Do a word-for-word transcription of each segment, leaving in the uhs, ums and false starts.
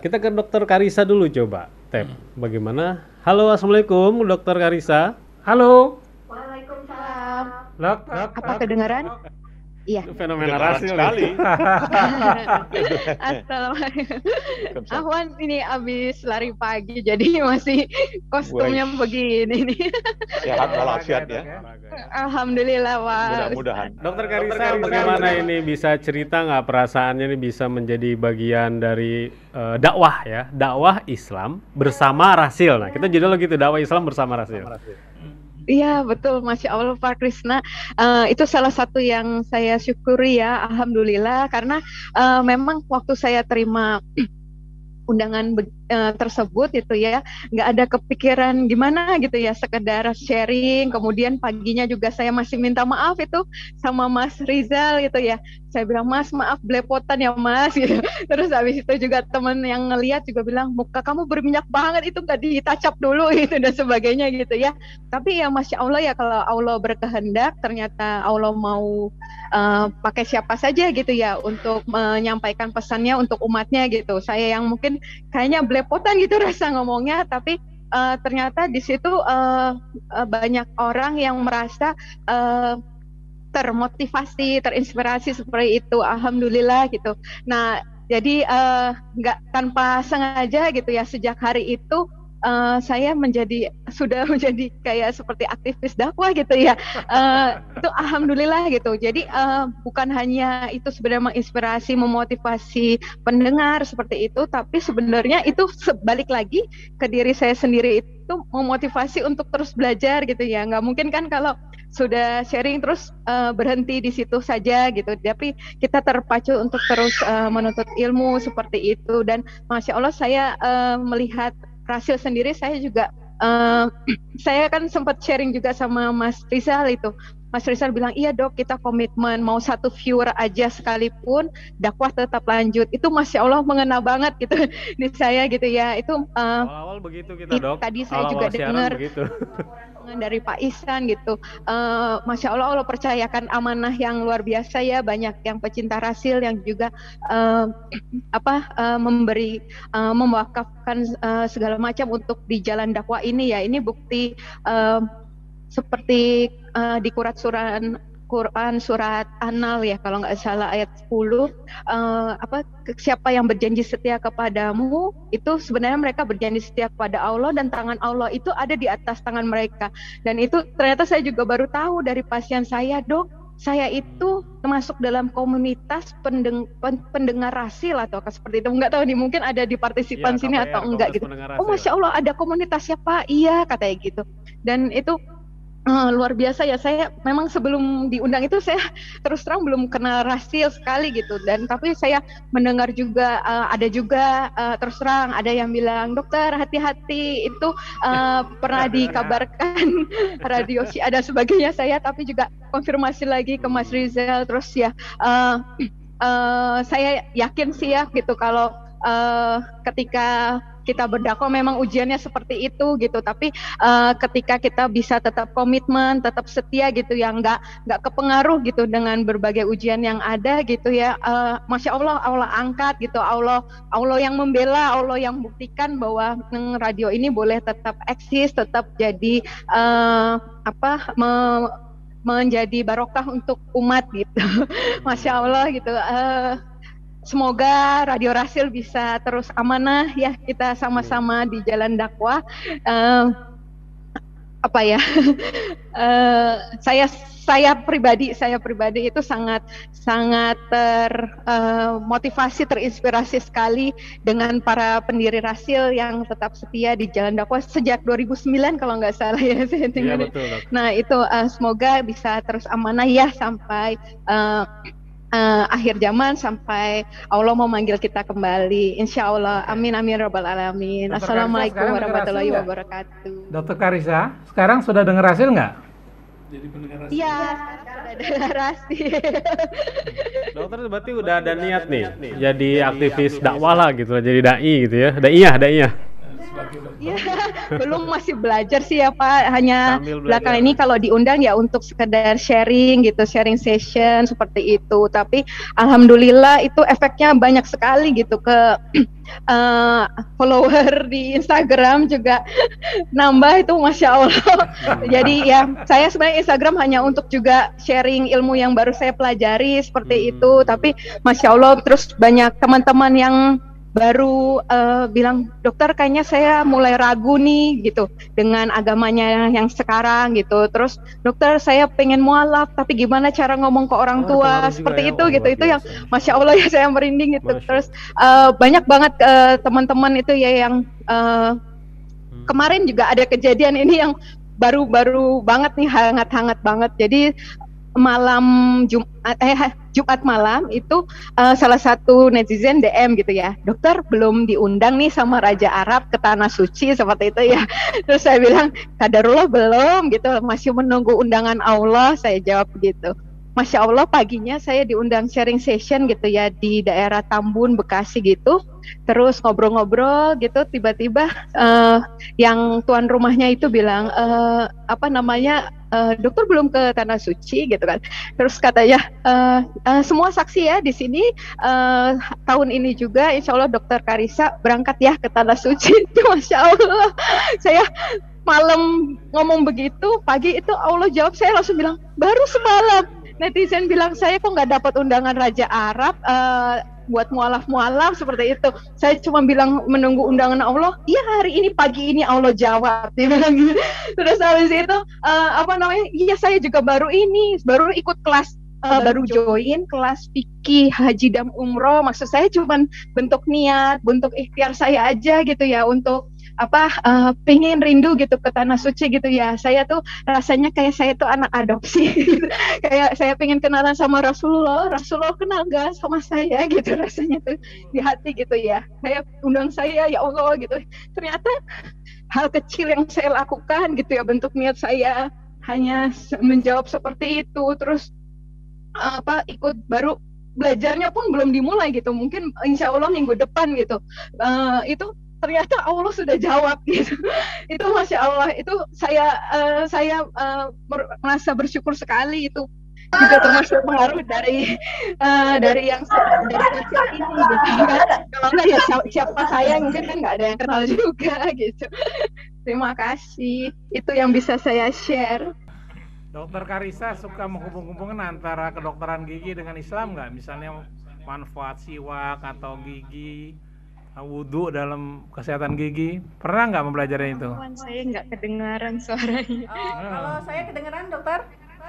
Kita ke Dokter Karissa dulu coba. Tep, bagaimana? Halo, assalamualaikum, Dokter Karissa. Halo. Waalaikumsalam. Lok, Apa kedengaran? Iya. Itu fenomena rasil sekali. Assalamualaikum. Ahwan ini abis lari pagi jadi masih kostumnya Wih. begini nih. Sehat walafiat ya. Alhamdulillah, Wak. Mudah-mudahan. Dokter Karissa, bagaimana ini bisa cerita nggak perasaannya ini bisa menjadi bagian dari eh, dakwah ya, dakwah Islam bersama Rasil. Nah, kita judulnya gitu, dakwah Islam bersama Rasil. Iya betul, Masya Allah Pak Krisna. Uh, itu salah satu yang saya syukuri ya, Alhamdulillah. Karena uh, memang waktu saya terima undangan be- uh, tersebut itu ya, nggak ada kepikiran gimana gitu ya, sekedar sharing. Kemudian paginya juga saya masih minta maaf itu sama Mas Rizal gitu ya. Saya bilang, Mas maaf belepotan ya Mas gitu. Terus habis itu juga teman yang ngelihat juga bilang, muka kamu berminyak banget, itu nggak ditacap dulu gitu dan sebagainya gitu ya. Tapi ya Masya Allah ya, kalau Allah berkehendak ternyata Allah mau uh, pakai siapa saja gitu ya untuk menyampaikan pesannya untuk umatnya gitu. Saya yang mungkin kayaknya belepotan gitu rasa ngomongnya, tapi uh, ternyata di situ uh, uh, banyak orang yang merasa uh, termotivasi, terinspirasi seperti itu, alhamdulillah gitu. Nah, jadi uh, nggak tanpa sengaja gitu ya, sejak hari itu uh, saya menjadi sudah menjadi kayak seperti aktivis dakwah gitu ya. Uh, itu alhamdulillah gitu. Jadi uh, bukan hanya itu sebenarnya menginspirasi, memotivasi pendengar seperti itu, tapi sebenarnya itu sebalik lagi ke diri saya sendiri, itu memotivasi untuk terus belajar gitu ya. Nggak mungkin kan kalau sudah sharing terus uh, berhenti di situ saja gitu, tapi kita terpacu untuk terus uh, menuntut ilmu seperti itu. Dan Masya Allah saya uh, melihat Rasil sendiri, saya juga uh, saya kan sempat sharing juga sama Mas Rizal itu. Mas Rizal bilang, iya dok, kita komitmen mau satu viewer aja sekalipun dakwah tetap lanjut. Itu Masya Allah mengena banget gitu di saya gitu ya. Itu uh, awal-awal begitu kita dok. Tadi saya awal-awal juga dengar dari Pak Ihsan gitu. Uh, Masya Allah, Allah percayakan amanah yang luar biasa ya. Banyak yang pecinta Rasil yang juga uh, apa uh, memberi, uh, mewakafkan uh, segala macam untuk di jalan dakwah ini ya. Ini bukti uh, seperti uh, di Quran surat Quran surat An-Nahl ya kalau nggak salah ayat sepuluh, uh, apa siapa yang berjanji setia kepadamu itu sebenarnya mereka berjanji setia kepada Allah, dan tangan Allah itu ada di atas tangan mereka. Dan itu ternyata saya juga baru tahu dari pasien saya, dok, saya itu termasuk dalam komunitas pendeng, pendengar Rasil atau seperti itu, nggak tahu nih, mungkin ada di partisipan ya, sini K P R, atau enggak gitu. Oh Masya Allah, ada komunitasnya Pak, iya katanya gitu. Dan itu Uh, luar biasa ya. Saya memang sebelum diundang itu saya terus terang belum kenal Rasil sekali gitu, dan tapi saya mendengar juga uh, ada juga uh, terus terang ada yang bilang, dokter hati-hati itu uh, pernah dikabarkan radio si ada sebagainya saya, tapi juga konfirmasi lagi ke Mas Rizal terus ya, uh, uh, saya yakin sih ya gitu kalau uh, ketika kita berdakwah memang ujiannya seperti itu gitu, tapi uh, ketika kita bisa tetap komitmen, tetap setia gitu ya, nggak nggak kepengaruh gitu dengan berbagai ujian yang ada gitu ya, uh, Masya Allah Allah angkat gitu, Allah Allah yang membela, Allah yang buktikan bahwa mm, radio ini boleh tetap eksis, tetap jadi uh, apa me, menjadi barokah untuk umat gitu. Masya Allah gitu. Uh, Semoga Radio Rasil bisa terus amanah ya, kita sama-sama di jalan dakwah. Uh, apa ya? uh, saya saya pribadi saya pribadi itu sangat sangat termotivasi, uh, terinspirasi sekali dengan para pendiri Rasil yang tetap setia di jalan dakwah sejak dua ribu sembilan kalau nggak salah ya saya dengar. Ya, betul, nah itu uh, semoga bisa terus amanah ya sampai uh, Uh, akhir zaman, sampai Allah mau manggil kita kembali, insya Allah. Amin amin robbal alamin. Dokter Assalamualaikum Karissa, warahmatullahi wabarakatuh. Dokter Karissa, sekarang sudah dengar Rasil nggak? Jadi pendengar Rasil. Iya, sudah dengar Rasil. Dokter berarti udah ada niat nih jadi aktivis dakwah lah gitu, jadi dai gitu ya, daiyah daiyah. Sebagai Iya, belum, masih belajar sih ya Pak. Hanya Sambil belakang belajar. ini kalau diundang ya untuk sekedar sharing gitu, sharing session seperti itu. Tapi alhamdulillah itu efeknya banyak sekali gitu ke uh, follower di Instagram juga nambah itu Masya Allah. Jadi ya saya sebenarnya Instagram hanya untuk juga sharing ilmu yang baru saya pelajari seperti Hmm. itu. Tapi Masya Allah terus banyak teman-teman yang baru uh, bilang, dokter kayaknya saya mulai ragu nih gitu dengan agamanya yang sekarang gitu. Terus dokter saya pengen mualaf tapi gimana cara ngomong ke orang Oh, tua pengaruh juga seperti ya. itu Oh, gitu. luar Itu yang biasa. Masya Allah ya saya merinding gitu. Masya Terus uh, banyak banget uh, teman-teman itu ya yang uh, Hmm. kemarin juga ada kejadian ini yang baru-baru banget nih, hangat-hangat banget. Jadi malam Jumat eh Jumat malam itu uh, salah satu netizen D M gitu ya, dokter belum diundang nih sama Raja Arab ke tanah suci seperti itu ya. Terus saya bilang kadarullah belum gitu, masih menunggu undangan Allah, saya jawab gitu. Masya Allah paginya saya diundang sharing session gitu ya di daerah Tambun Bekasi gitu. Terus ngobrol-ngobrol gitu, tiba-tiba uh, yang tuan rumahnya itu bilang uh, apa namanya uh, dokter belum ke tanah suci gitu kan. Terus katanya uh, uh, semua saksi ya di sini uh, tahun ini juga insya Allah dokter Karissa berangkat ya ke tanah suci. Masya Allah saya malam ngomong begitu, pagi itu Allah jawab, saya langsung bilang baru semalam netizen bilang saya kok nggak dapat undangan Raja Arab uh, buat mualaf-mualaf seperti itu. Saya cuma bilang menunggu undangan Allah. Iya hari ini pagi ini Allah jawab. Dia bilang gitu. Terus habis itu uh, apa namanya? Iya saya juga baru ini baru ikut kelas. Uh, baru join kelas fikih haji dan umroh. Maksud saya cuma bentuk niat, bentuk ikhtiar saya aja gitu ya untuk apa uh, pengen rindu gitu ke tanah suci gitu ya. Saya tuh rasanya kayak saya tuh anak adopsi gitu. Kayak saya pengen kenalan sama Rasulullah, Rasulullah kenal gak sama saya gitu rasanya tuh di hati gitu ya. Saya undang saya ya Allah gitu. Ternyata hal kecil yang saya lakukan gitu ya, bentuk niat saya hanya menjawab seperti itu. Terus apa ikut baru belajarnya pun belum dimulai gitu, mungkin insya Allah minggu depan gitu. Uh, itu ternyata Allah sudah jawab gitu. Itu Masya Allah, itu saya uh, saya uh, ber, merasa bersyukur sekali. Itu juga termasuk pengaruh dari uh, dari yang dari sosial ini gitu kan. Kalau enggak ya siapa, siapa saya mungkin kan nggak ada yang kenal juga gitu. Terima kasih, itu yang bisa saya share. Dokter Karissa suka menghubung-hubungkan antara kedokteran gigi dengan Islam nggak? Misalnya manfaat siwak atau gigi, wudhu dalam kesehatan gigi. Pernah nggak mempelajari itu? Saya nggak kedengaran suaranya. Oh, kalau saya kedengeran dokter?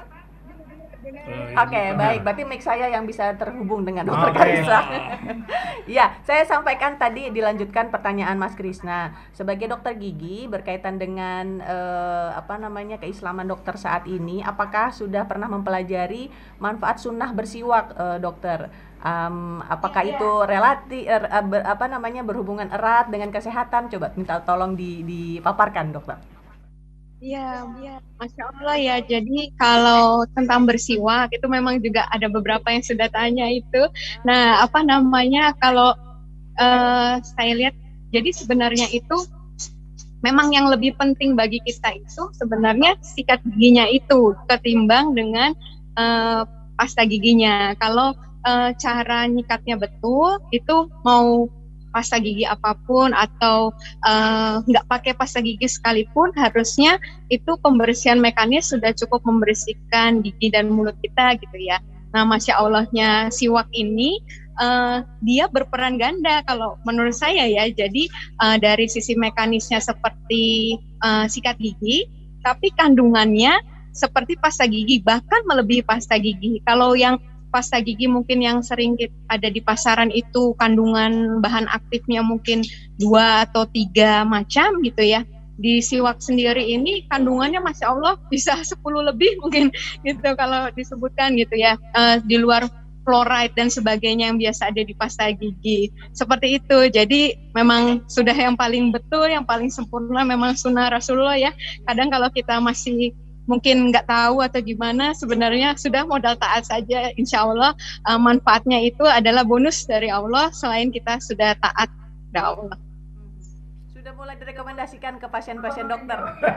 Oh, Oke, okay, baik. Berarti mic saya yang bisa terhubung dengan dokter Oke. Karissa. Ya, saya sampaikan tadi dilanjutkan pertanyaan Mas Krisna. Sebagai dokter gigi berkaitan dengan eh, apa namanya keislaman dokter saat ini, apakah sudah pernah mempelajari manfaat sunnah bersiwak, eh, dokter? Um, apakah Iya. itu relati er, ber, apa namanya berhubungan erat dengan kesehatan? Coba minta tolong di, dipaparkan, dokter. Iya, ya. Masya Allah ya. Jadi kalau tentang bersiwak itu memang juga ada beberapa yang sudah tanya itu. Nah, apa namanya kalau uh, saya lihat, jadi sebenarnya itu memang yang lebih penting bagi kita itu sebenarnya sikat giginya itu ketimbang dengan uh, pasta giginya. Kalau uh, cara nyikatnya betul itu mau pasta gigi apapun atau nggak uh, pakai pasta gigi sekalipun, harusnya itu pembersihan mekanis sudah cukup membersihkan gigi dan mulut kita gitu ya. Nah, Masya Allahnya siwak ini uh, dia berperan ganda kalau menurut saya ya. Jadi uh, dari sisi mekanisnya seperti uh, sikat gigi, tapi kandungannya seperti pasta gigi, bahkan melebihi pasta gigi. Kalau yang pasta gigi mungkin yang sering ada di pasaran itu kandungan bahan aktifnya mungkin dua atau tiga macam gitu ya. Di siwak sendiri ini kandungannya Masya Allah bisa sepuluh lebih mungkin gitu kalau disebutkan gitu ya, uh, di luar fluoride dan sebagainya yang biasa ada di pasta gigi. Seperti itu. Jadi memang sudah yang paling betul, yang paling sempurna memang sunnah Rasulullah ya. Kadang kalau kita masih mungkin nggak tahu atau gimana, sebenarnya sudah modal taat saja, insya Allah uh, manfaatnya itu adalah bonus dari Allah selain kita sudah taat kepada Allah. Sudah mulai direkomendasikan ke pasien-pasien dokter.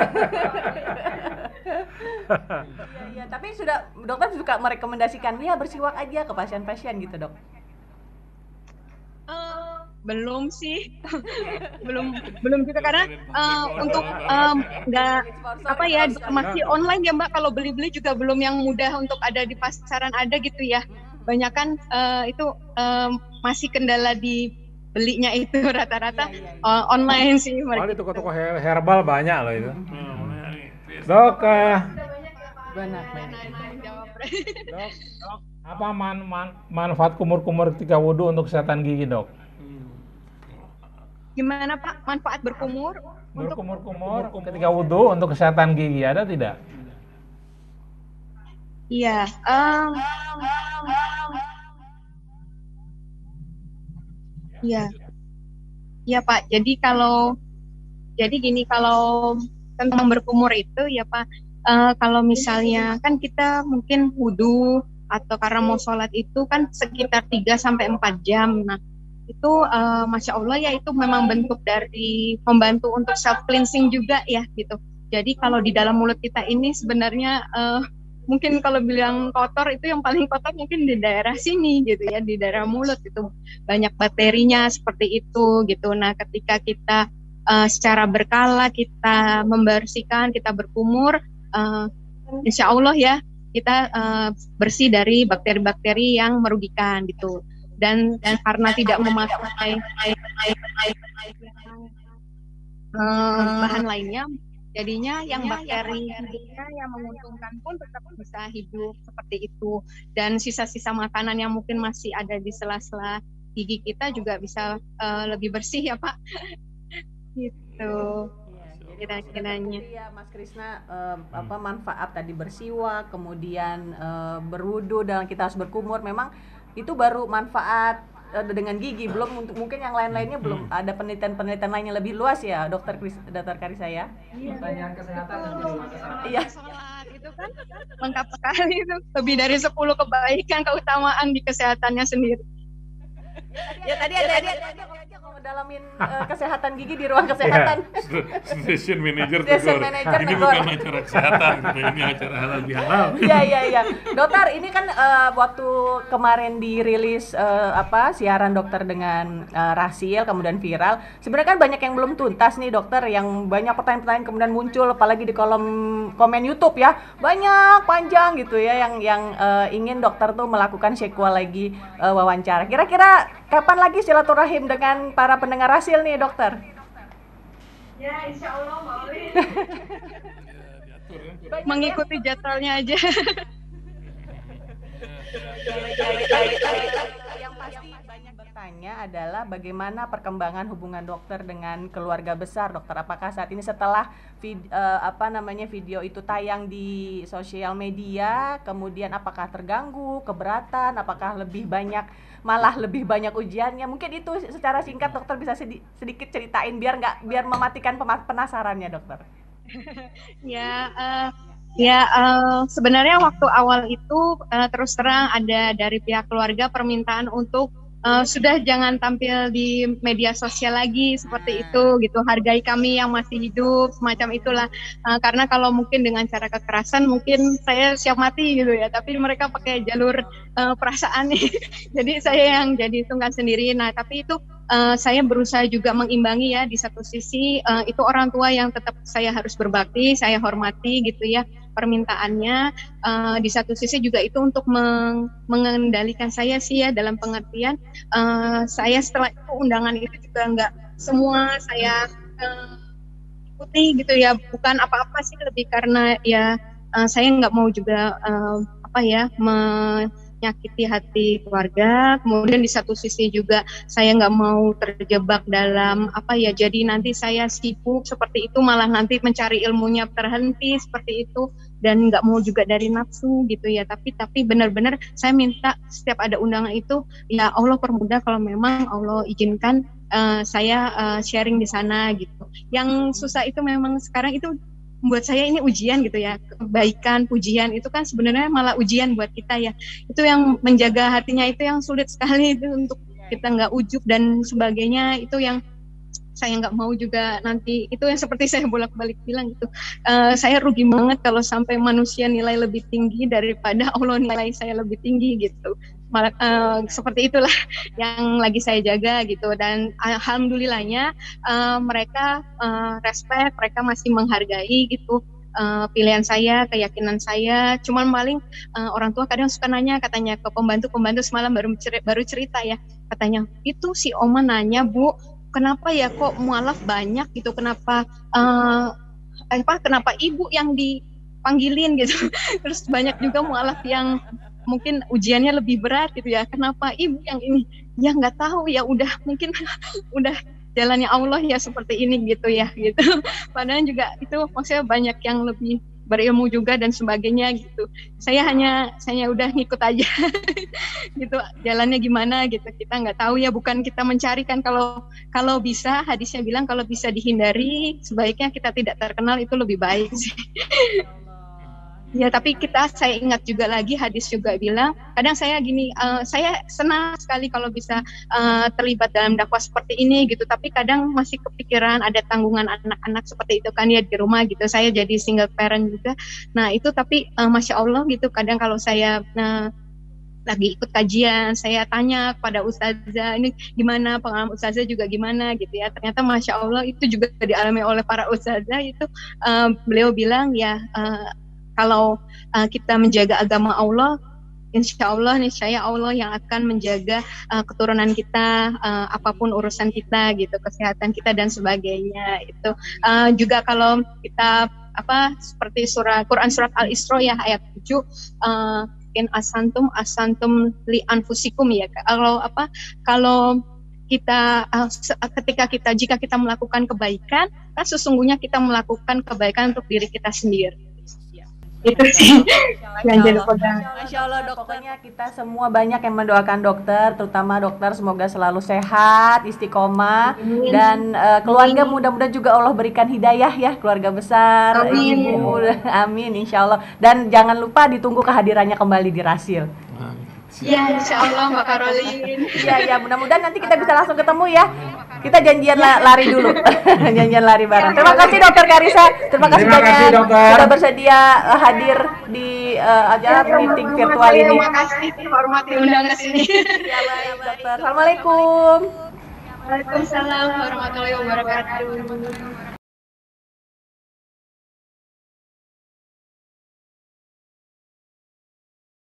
Iya, iya, tapi sudah dokter suka merekomendasikan ya bersiwak aja ke pasien-pasien gitu, Dok. Uh, belum sih, belum belum juga karena uh, untuk nggak um, apa ya masih online ya Mbak. Kalau beli-beli juga belum yang mudah untuk ada di pasaran ada gitu ya. Banyak kan uh, itu um, masih kendala di belinya itu rata-rata iya, iya, iya. Uh, online sih. Kalau di toko-toko herbal banyak loh itu. Dok, uh, Benar. dok, apa man, man, manfaat kumur-kumur ketika wudhu untuk kesehatan gigi, Dok? Gimana Pak manfaat berkumur? Untuk Berkumur-kumur ketika wudhu untuk kesehatan gigi ada tidak? iya. Um, Iya, iya Pak. Jadi kalau jadi gini kalau tentang berkumur itu ya Pak, uh, kalau misalnya kan kita mungkin wudhu atau karena mau sholat itu kan sekitar tiga sampai empat jam. Nah itu uh, Masya Allah ya itu memang bentuk dari membantu untuk self cleansing juga ya gitu. Jadi kalau di dalam mulut kita ini sebenarnya uh, mungkin kalau bilang kotor itu yang paling kotor mungkin di daerah sini gitu ya, di daerah mulut itu banyak bakterinya seperti itu gitu. Nah ketika kita uh, secara berkala kita membersihkan, kita berkumur, uh, insya Allah ya kita uh, bersih dari bakteri-bakteri yang merugikan gitu. Dan dan karena tidak memakai uh, bahan lainnya, jadinya yang bakteri hidupnya yang menguntungkan pun tetap bisa hidup seperti itu. Dan sisa-sisa makanan yang mungkin masih ada di sela-sela gigi kita juga bisa uh, lebih bersih ya Pak. Gitu. Kira-kiranya. Ya Mas Krisna, uh, apa manfaat tadi bersiwak, kemudian uh, berwudu dan kita harus berkumur, memang itu baru manfaat uh, dengan gigi, belum untuk mungkin yang lain-lainnya belum ada penelitian-penelitian lain yang lebih luas ya, Dokter Kris, Dokter Karissa ya. Pertanyaan kesehatan nanti di rumah kesehatan. Iya. Sholat itu kan lengkap sekali itu, lebih dari sepuluh kebaikan keutamaan di kesehatannya sendiri. Ya tadi ada dia aja kalau ngedalamin uh, kesehatan gigi di ruang kesehatan. Station manager Station tegur. manager Ini tegur. bukan acara kesehatan, gitu. Ini acara halal bihalal. Iya iya iya. Dokter, ini kan uh, waktu kemarin dirilis uh, apa siaran dokter dengan uh, Rasil kemudian viral. Sebenarnya kan banyak yang belum tuntas nih dokter, yang banyak pertanyaan-pertanyaan kemudian muncul apalagi di kolom komen YouTube ya. Banyak panjang gitu ya yang yang uh, ingin dokter tuh melakukan sequel lagi uh, wawancara. Kira-kira kapan lagi silaturahim dengan para pendengar Rasil nih dokter? Ya insya Allah mau mengikuti jadwalnya aja. Yang pasti banyak bertanya adalah bagaimana perkembangan hubungan dokter dengan keluarga besar, dokter. Apakah saat ini setelah vid, uh, apa namanya video itu tayang di sosial media, kemudian apakah terganggu, keberatan, apakah lebih banyak malah lebih banyak ujiannya? Mungkin itu secara singkat dokter bisa sedi- sedikit ceritain biar nggak biar mematikan pema- penasarannya dokter. Ya, uh, ya uh, sebenarnya waktu awal itu uh, terus terang ada dari pihak keluarga permintaan untuk uh, sudah jangan tampil di media sosial lagi seperti itu gitu. Hargai kami yang masih hidup semacam itulah. Uh, karena kalau mungkin dengan cara kekerasan mungkin saya siap mati gitu ya. Tapi mereka pakai jalur uh, perasaan nih. Jadi saya yang jadi tunggang sendiri. Nah tapi itu Uh, saya berusaha juga mengimbangi ya, di satu sisi uh, itu orang tua yang tetap saya harus berbakti, saya hormati gitu ya permintaannya, uh, di satu sisi juga itu untuk meng- mengendalikan saya sih ya dalam pengertian uh, saya setelah itu undangan itu juga nggak semua saya uh, ikuti gitu ya, bukan apa-apa sih, lebih karena ya uh, saya nggak mau juga uh, apa ya me- menyakiti hati keluarga. Kemudian di satu sisi juga saya nggak mau terjebak dalam apa ya, jadi nanti saya sibuk seperti itu malah nanti mencari ilmunya terhenti seperti itu, dan nggak mau juga dari nafsu gitu ya. Tapi tapi benar-benar saya minta setiap ada undangan itu ya Allah permudah kalau memang Allah izinkan uh, saya uh, sharing di sana gitu. Yang susah itu memang sekarang itu buat saya ini ujian gitu ya, kebaikan, pujian itu kan sebenarnya malah ujian buat kita ya. Itu yang menjaga hatinya itu yang sulit sekali itu, untuk kita nggak ujub dan sebagainya, itu yang saya nggak mau juga nanti itu yang seperti saya bolak-balik bilang gitu, uh, saya rugi banget kalau sampai manusia nilai lebih tinggi daripada Allah nilai saya lebih tinggi gitu. Malah, uh, seperti itulah yang lagi saya jaga gitu, dan alhamdulillahnya uh, mereka uh, respect, mereka masih menghargai gitu uh, pilihan saya, keyakinan saya. Cuman paling uh, orang tua kadang suka nanya, katanya ke pembantu-pembantu semalam baru cerita, baru cerita ya, katanya itu si Oma nanya, Bu, kenapa ya kok mualaf banyak gitu, kenapa uh, apa kenapa ibu yang dipanggilin gitu terus banyak juga mualaf yang mungkin ujiannya lebih berat gitu ya, kenapa ibu yang ini, ya nggak tahu ya, udah mungkin udah jalannya Allah ya seperti ini gitu ya gitu. Padahal juga itu maksudnya banyak yang lebih berilmu juga dan sebagainya gitu. Saya hanya saya udah ngikut aja gitu, jalannya gimana gitu, kita nggak tahu ya, bukan kita mencari kan. Kalau kalau bisa, hadisnya bilang kalau bisa dihindari sebaiknya kita tidak terkenal, itu lebih baik sih. Ya, tapi kita, saya ingat juga lagi hadis juga bilang, kadang saya gini, uh, saya senang sekali kalau bisa uh, terlibat dalam dakwah seperti ini gitu, tapi kadang masih kepikiran ada tanggungan anak-anak seperti itu kan ya di rumah gitu, saya jadi single parent juga. Nah itu tapi uh, Masya Allah gitu, kadang kalau saya uh, lagi ikut kajian, saya tanya kepada ustazah, ini gimana pengalaman ustazah juga gimana gitu ya, ternyata Masya Allah itu juga dialami oleh para ustazah itu. Uh, beliau bilang ya, uh, kalau uh, kita menjaga agama Allah, insya Allah, niscaya Allah yang akan menjaga uh, keturunan kita, uh, apapun urusan kita gitu, kesehatan kita dan sebagainya. Itu uh, juga kalau kita apa seperti surah Quran surat Al-Isra ya ayat tujuh, uh, in asantum asantum li anfusikum ya. Kalau apa kalau kita uh, ketika kita jika kita melakukan kebaikan, kan sesungguhnya kita melakukan kebaikan untuk diri kita sendiri. Itu sih yang jadi pegang. Masya Allah dok, pokoknya kita semua banyak yang mendoakan dokter, terutama dokter semoga selalu sehat, istiqomah, amin. Dan uh, keluarga mudah-mudahan juga Allah berikan hidayah ya, keluarga besar, amin. Ibu, amin insya Allah. Dan jangan lupa ditunggu kehadirannya kembali di Rasil. Ya insya Allah Mbak Karolin. Iya ya, mudah-mudahan nanti kita bisa langsung ketemu ya. Kita janjian la- lari dulu, janjian lari bareng. Terima kasih Dokter Karissa, terima kasih Terima banyak kasih, dokter. sudah bersedia uh, hadir di uh, acara meeting virtual ini. Terima kasih, hormat diundang ke sini. Ya baik dokter. Assalamualaikum. Waalaikumsalam warahmatullahi wabarakatuh.